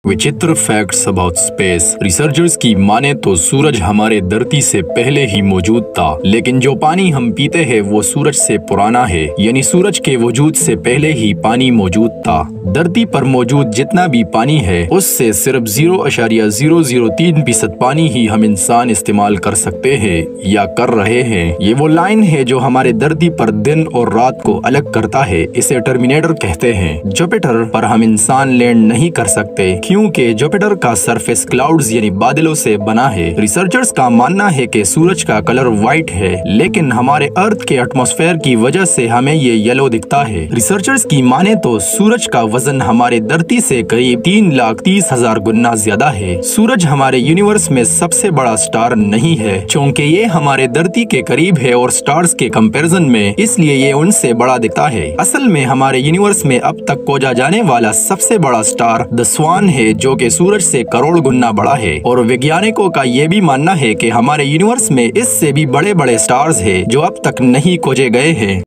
विचित्र facts about space. Researchers की माने तो सूरज हमारे धरती से पहले ही मौजूद था, लेकिन जो पानी हम पीते हैं वो सूरज से पुराना है, यानी सूरज के वजूद से पहले ही पानी मौजूद था। धरती पर मौजूद जितना भी पानी है उससे सिर्फ 0.003% पानी ही हम इंसान इस्तेमाल कर सकते हैं या कर रहे हैं। ये वो लाइन है जो हमारे धरती पर दिन और रात को अलग करता है। इसे टर्मिनेटर कहते हैं। जुपिटर पर हम इंसान लैंड नहीं कर सकते क्योंकि जुपिटर का सरफेस क्लाउड्स यानी बादलों से बना है। रिसर्चर्स का मानना है कि सूरज का कलर व्हाइट है, लेकिन हमारे अर्थ के एटमॉस्फेयर की वजह से हमें ये येलो दिखता है। रिसर्चर्स की माने तो सूरज का वजन हमारे धरती से करीब 3,30,000 गुना ज्यादा है। सूरज हमारे यूनिवर्स में सबसे बड़ा स्टार नहीं है, क्योंकि ये हमारे धरती के करीब है और स्टार्स के कंपैरिजन में इसलिए ये उनसे बड़ा दिखता है। असल में हमारे यूनिवर्स में अब तक खोजा जाने वाला सबसे बड़ा स्टार द स्वान है, जो कि सूरज से करोड़ गुना बड़ा है। और वैज्ञानिकों का ये भी मानना है कि हमारे यूनिवर्स में इससे भी बड़े बड़े स्टार्स हैं जो अब तक नहीं खोजे गए हैं।